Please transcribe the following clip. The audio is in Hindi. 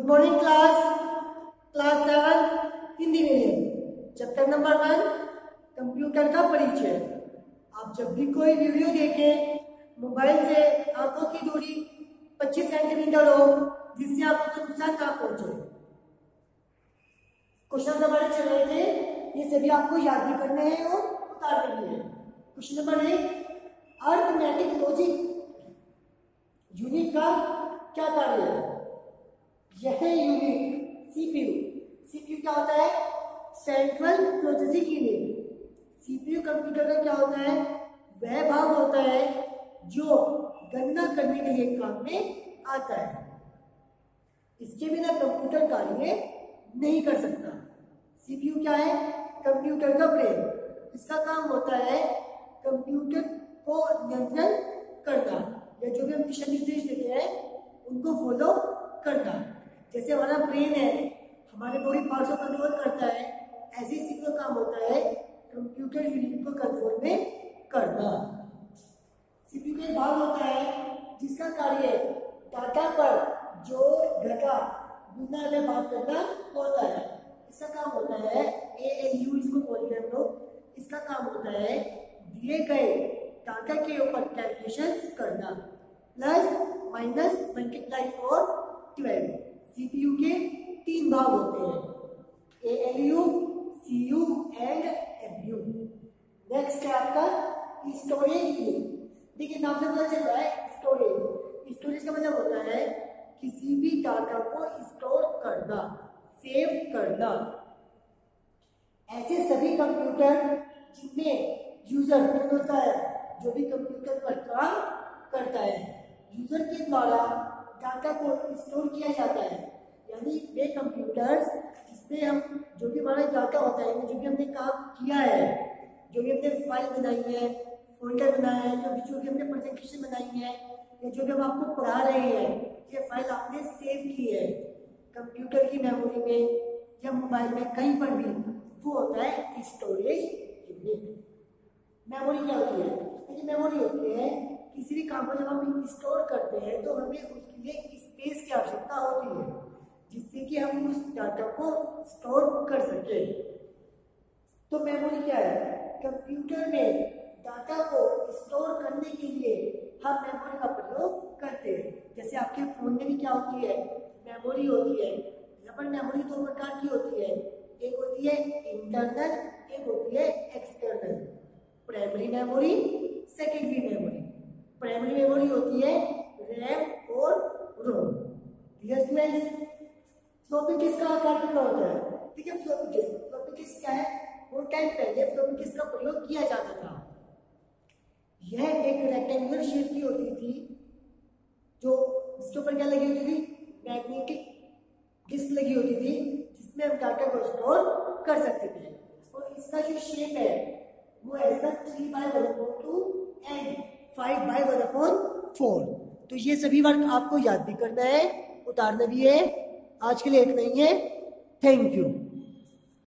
Morning class 7 Hindi medium chapter number 1 computer का परिचय। आप जब भी कोई वीडियो देखें मोबाइल से आंखों की दूरी 25 सेंटीमीटर हो जिससे आपको कोई नुकसान ना पहुंचे। क्वेश्चन हमारे चल रहे थे, ये सभी आपको याद भी करने हैं और उतारने भी है। Question number 1, arithmetic logic unit का क्या कार्य है? यह यूनिट सीपीयू क्या होता है? Central processing unit. CPU computer का क्या होता है? वह भाग होता है जो गणना करने के लिए काम में आता है। इसके बिना कंप्यूटर कार्य नहीं कर सकता। सीपीयू क्या है? कंप्यूटर का ब्रेन। इसका काम होता है कंप्यूटर को नियंत्रण करना या जो भी हम दिशा निर्देश देते हैं उनको फॉलो करना। जैसे हमारा ब्रेन है हमारे बॉडी पार्ट्स को कंट्रोल करता है, ऐसे ही सीपीयू का काम होता है कंप्यूटर यूनिट को कंट्रोल में करना। सीपीयू का भाग होता है जिसका कार्य डाटा पर जोड़ घटा गुना में बात करना होता है। इसका काम होता है एएलयू, इसको बोलते हैं हम लोग। इसका काम होता है दिए गए डाटा के ऊपर कैलकुलेशन करना, प्लस माइनस मल्टीप्लाई और डिवाइड। सीपीयू के 3 भाग होते हैं, ALU, CU and MU. Next है आपका स्टोरेज यूनिट। देखिए नाम से पता चल रहा है स्टोरेज। स्टोरेज का मतलब होता है किसी भी डाटा को स्टोर करना, सेव करना। ऐसे सभी कंप्यूटर जिनमें यूजर होता है, जो भी कंप्यूटर पर काम करता है, यूजर के द्वारा डाटा को स्टोर किया जाता है। यानी वे कंप्यूटर्स जिसमें हम जो भी हमारा डाटा होता है, जो भी हमने काम किया है, जो भी हमने फाइल बनाई है, फोल्डर बनाया है, जो भी हमने प्रेजेंटेशन बनाई है या जो भी हम आपको पढ़ा रहे हैं, ये फाइल आपने सेव की है कंप्यूटर की मेमोरी में या मोबाइल में, कहीं पर भी, वो होता है स्टोरेज यूनिट। मेमोरी क्या होती है? देखिए मेमोरी होती है किसी भी काम को जब हम स्टोर करते हैं तो हमें उसके लिए स्पेस की आवश्यकता होती है जिससे कि हम उस डाटा को स्टोर कर सके। तो मेमोरी क्या है? कंप्यूटर में डाटा को स्टोर करने के लिए हम मेमोरी का प्रयोग करते हैं। जैसे आपके फोन में भी क्या होती है? मेमोरी होती है। यहाँ पर मेमोरी 2 प्रकार की होती है, एक होती है इंटरनल, एक होती है external. Primary memory, secondary memory. Primary memory होती है रैम और रोम। फ्लॉपी डिस्क का आकार कितना होता है? ठीक है, फ्लॉपी डिस्क क्या है? वो टाइम पहले फ्लॉपी डिस्क का प्रयोग किया जाता था। यह एक रेक्टेंगुलर शेप की होती थी जो जिसके ऊपर क्या लगी होती थी? मैग्नेटिक डिस्क लगी होती थी जिसमें हम डाटा को स्टोर कर सकते थे। और इसका जो शेप है वो है इसका 3/1/2 एंड 5/1/4। तो ये सभी वर्क आपको याद भी करना है, उतारना भी है। आज के लिए इतना ही है। Thank you.